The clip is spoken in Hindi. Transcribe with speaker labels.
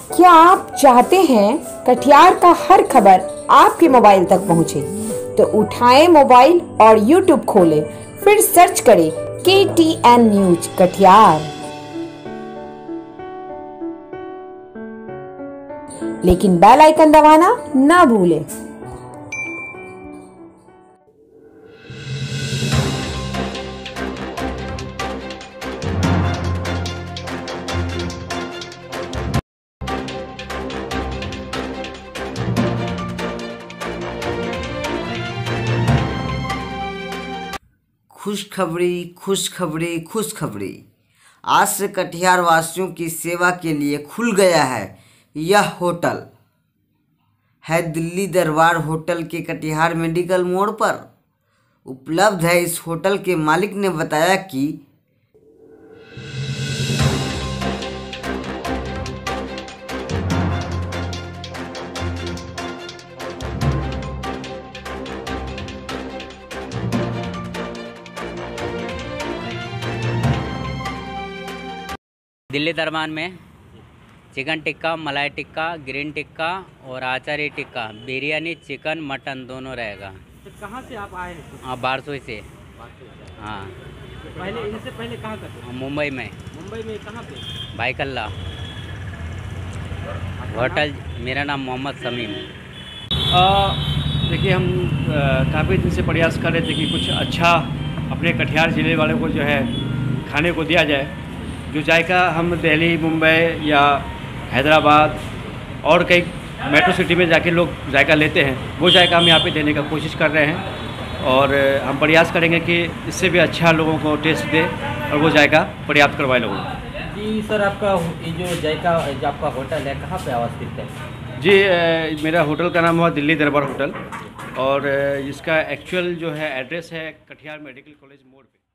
Speaker 1: क्या आप चाहते हैं कटिहार का हर खबर आपके मोबाइल तक पहुंचे? तो उठाएं मोबाइल और YouTube खोलें, फिर सर्च करें KTN न्यूज कटिहार। लेकिन बेल आइकन दबाना ना भूलें।
Speaker 2: खुशखबरी खुशखबरी खुशखबरी। आज से कटिहार वासियों की सेवा के लिए खुल गया है यह होटल है दिल्ली दरबार होटल के कटिहार मेडिकल मोड़ पर उपलब्ध है। इस होटल के मालिक ने बताया कि
Speaker 3: दिल्ली दरबार में चिकन टिक्का, मलाई टिक्का, ग्रीन टिक्का और आचारी टिक्का, बिरयानी, चिकन, मटन दोनों रहेगा।
Speaker 4: तो कहाँ से आप आए हैं?
Speaker 3: हाँ, बारसोई से। हाँ,
Speaker 4: पहले इनसे पहले कहाँ करते?
Speaker 3: मुंबई में।
Speaker 4: मुंबई में कहाँ पे?
Speaker 3: भाईकल्ला होटल। मेरा नाम मोहम्मद समीम।
Speaker 4: देखिए, हम काफ़ी दिन से प्रयास कर रहे थे कि कुछ अच्छा अपने कटिहार ज़िले वालों को जो है खाने को दिया जाए। जो जायका हम दिल्ली, मुंबई या हैदराबाद और कई मेट्रो सिटी में जाके लोग जायका लेते हैं, वो जायका हम यहाँ पे देने का कोशिश कर रहे हैं और हम प्रयास करेंगे कि इससे भी अच्छा लोगों को टेस्ट दे और वो जायका पर्याप्त करवाए लोगों को।
Speaker 5: जी सर, आपका ये जो जायका जो आपका होटल है कहाँ पे अवस्थित है?
Speaker 4: जी, मेरा होटल का नाम हुआ दिल्ली दरबार होटल और इसका एक्चुअल जो है एड्रेस है कटिहार मेडिकल कॉलेज मोड़ पे।